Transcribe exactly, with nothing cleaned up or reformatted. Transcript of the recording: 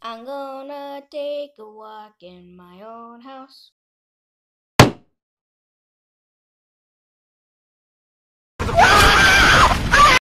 I'm gonna take a walk in my own house.